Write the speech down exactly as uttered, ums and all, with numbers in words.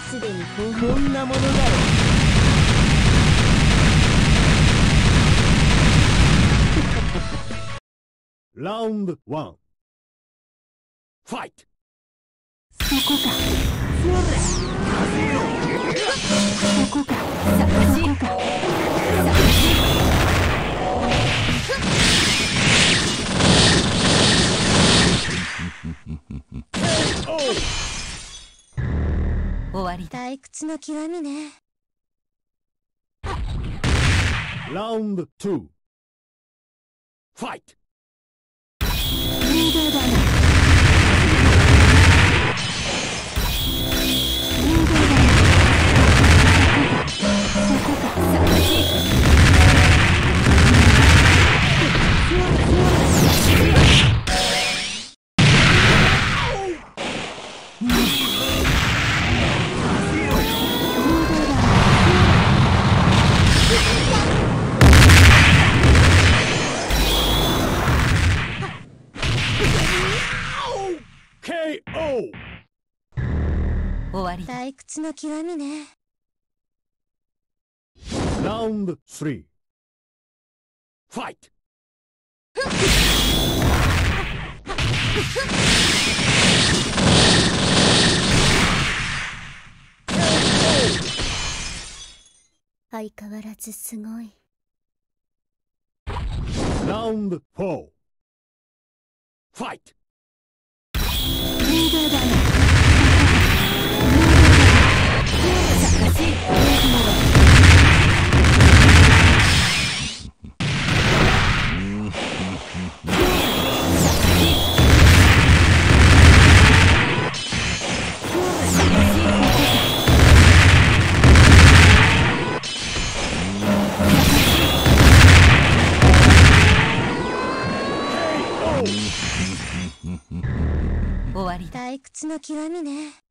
すでにこんなものだろ。ラウンドワン。ファイト。 そこか。そこか。そこか。終わり。退屈の極みね。 ラウンドツー。ファイト。 人形だな。人形だな。そこか。そこか。探し。 ケーオー。 終わり。退屈の極みね。 ラウンドスリー。ファイト。 相変わらずすごい。 ラウンドフォー。ファイト。 人形だな。探し。終わり。退屈の極みね。